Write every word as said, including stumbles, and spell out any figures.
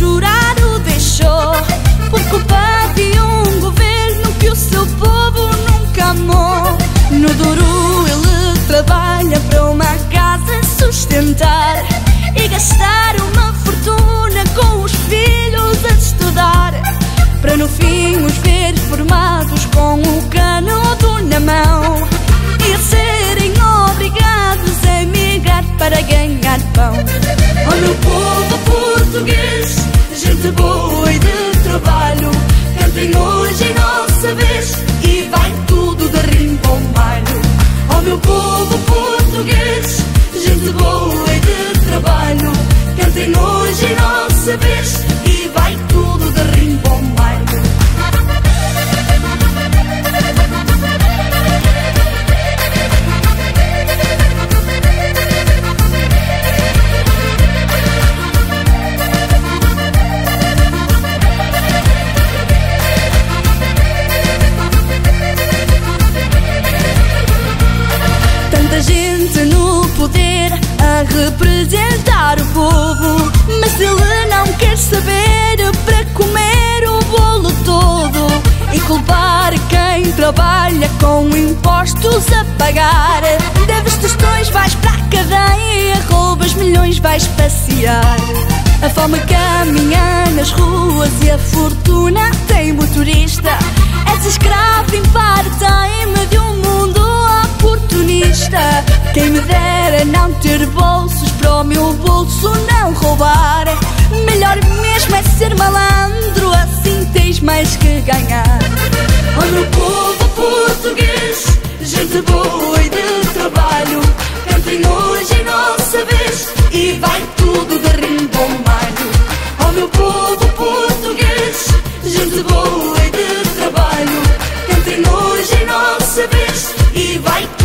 chorar o deixou por culpa de um governo que o seu povo nunca amou. No duro ele trabalha para uma casa sustentar e gastar uma fortuna com os filhos a estudar, para no fim os ver formados com o canudo na mão e a serem obrigados a emigrar para ganhar pão. Oh meu povo português, gente boa e de trabalho, cantem hoje em nossa vez e vai tudo de rimbombado. Oh meu povo português, gente boa e de trabalho, cantem hoje em nossa vez e vai tudo de rimbombado. Gente no poder a representar o povo, mas ele não quer saber para comer o bolo todo e culpar quem trabalha com impostos a pagar. Deves tostões, vais para a cadeia, roubas milhões, vais passear. A fome caminha nas ruas e a fortuna tem motorista. És escravo em part-time de um mundo oportunista. Quem me dera não ter bolsos para o meu bolso não roubar. Melhor mesmo é ser malandro, assim tens mais que ganhar. Oh meu povo português, gente boa e de trabalho, cantem hoje em nossa vez e vai tudo de rimbombado. Oh meu povo português, gente boa e de trabalho, cantem hoje em nossa vez e vai tudo